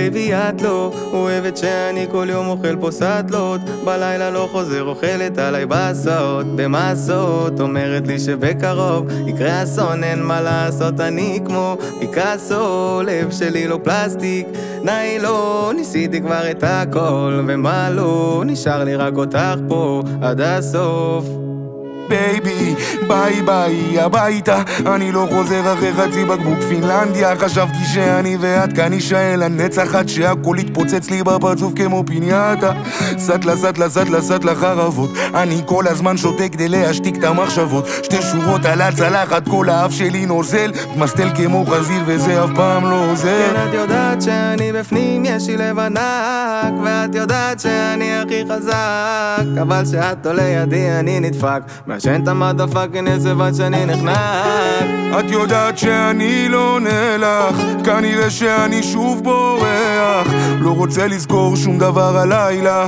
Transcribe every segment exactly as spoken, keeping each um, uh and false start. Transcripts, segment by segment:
בייבי את לא אוהבת שאני כל יום אוכל פה סטלות, בלילה לא חוזר אוכלת עליי בסעות במסות, אומרת לי שבקרוב יקרה אסון, אין מה לעשות אני כמו פיקאסו, לב שלי לא פלסטיק ניילון, ניסיתי כבר את הכל ומה לא, נשאר לי רק אותך פה עד הסוף. בייבי, ביי ביי הביתה, אני לא חוזר אחרי חצי בקבוק פינלנדיה. חשבתי שאני ואת כאן נישאר לנצח עד שהכל התפוצץ לי בפרצוף כמו פיניאטה. סטלה סטלה סטלה סטלה חרבות, אני כל הזמן שותה כדי להשתיק את המחשבות. שתי שורות על הצלחת, כל האף שלי נוזל, מסתל כמו חזיר וזה אף פעם לא עוזר. כן, את יודעת שאני בפנים יש לי לב ענק, ואת יודעת שאני הכי חזק, אבל שאת עולה ידי אני נדפק, מעשן את המדפאקינג עשב עד שאני נחנק. את יודעת שאני לא נלך, כנראה שאני שוב בורח, לא רוצה לזכור שום דבר הלילה.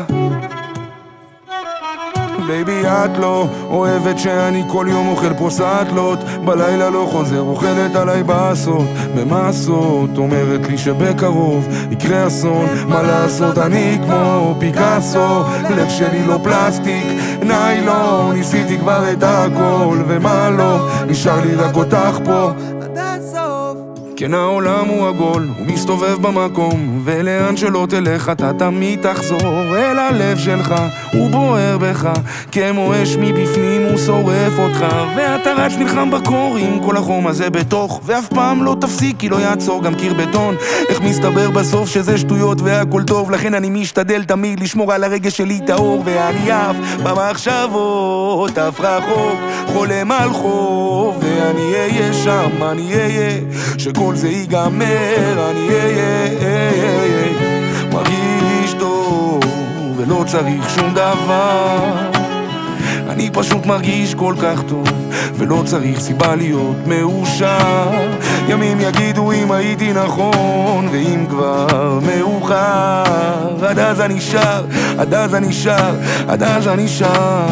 בייבי את לא אוהבת שאני כל יום אוכל פה סטלות, בלילה לא חוזר אוכלת עליי בסות במסות, אומרת לי שבקרוב יקרה אסון, מה לעשות אני כמו פיקאסו, לב שלי לא פלסטיק ניילון, ניסיתי כבר את הכל ומה לא, נשאר לי רק אותך פה עד הסוף. כן העולם הוא עגול, הוא מסתובב במקום, ולאן שלא תלך אתה תמיד תחזור אל הלב שלך, הוא בוער בך כמו אש מבפנים, הוא שורף אותך, ואתה רץ נלחם בקור עם כל החום הזה בתוך, ואף פעם לא תפסיק כי לא יעצור גם קיר בטון. איך מסתבר בסוף שזה שטויות והכל טוב, לכן אני משתדל תמיד לשמור על הרגש שלי טהור, ואני אף במחשבות אף רחוק חולם על חוב, ואני אהיה שם, אני אהיה שכל זה ייגמר, אני אהיה מרגיש טוב ולא צריך שום דבר, אני פשוט מרגיש כל כך טוב ולא צריך סיבה להיות מאושר. ימים יגידו אם הייתי נכון ואם כבר מאוחר, עד אז אני שר, עד אז אני שר, עד אז אני שר.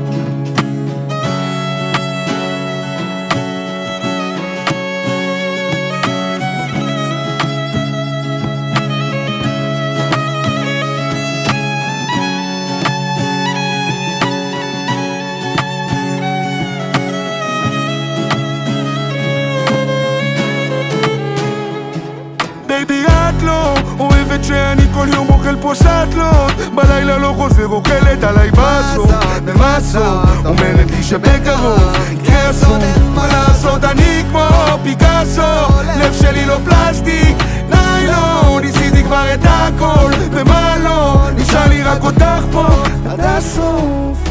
בייבי את לא אוהבת שאני כל יום אוכל פה סטלות, בלילה לא חוזר אוכלת עליי בסות במסות, אומרת לי שבקרוב יקרה אסון, מה לעשות אני כמו פיקאסו, לב שלי לא פלסטיק ניילון, ניסיתי כבר את הכל ומה לא, נשאר לי רק אותך פה עד הסוף.